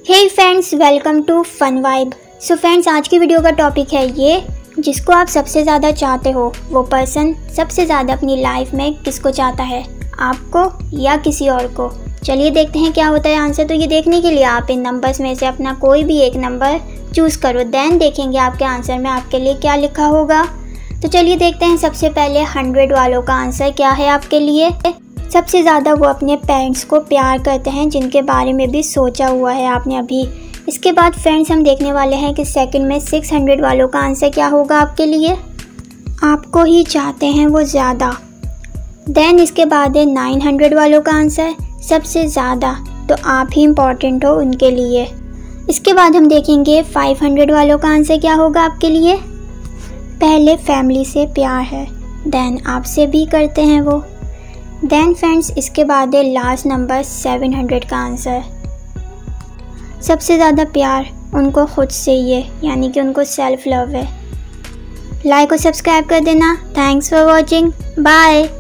Hey friends, welcome to Fun Vibe. So friends, आज की video का टॉपिक है ये, जिसको आप सबसे ज़्यादा चाहते हो वो पर्सन सबसे ज़्यादा अपनी लाइफ में किसको चाहता है, आपको या किसी और को। चलिए देखते हैं क्या होता है आंसर। तो ये देखने के लिए आप इन नंबर्स में से अपना कोई भी एक नंबर चूज़ करो, देन देखेंगे आपके आंसर में आपके लिए क्या लिखा होगा। तो चलिए देखते हैं सबसे पहले 100 वालों का आंसर क्या है आपके लिए। सबसे ज़्यादा वो अपने पेरेंट्स को प्यार करते हैं, जिनके बारे में भी सोचा हुआ है आपने अभी। इसके बाद फ्रेंड्स हम देखने वाले हैं कि सेकंड में 600 वालों का आंसर क्या होगा आपके लिए। आपको ही चाहते हैं वो ज़्यादा। देन इसके बाद है 900 वालों का आंसर, सबसे ज़्यादा तो आप ही इम्पॉर्टेंट हो उनके लिए। इसके बाद हम देखेंगे 500 वालों का आंसर क्या होगा आपके लिए। पहले फैमिली से प्यार है, देन आपसे भी करते हैं वो। देन फ्रेंड्स इसके बाद है लास्ट नंबर 700 का आंसर। सबसे ज़्यादा प्यार उनको खुद से ही है, यानी कि उनको सेल्फ लव है। लाइक और सब्सक्राइब कर देना। Thanks for watching, bye.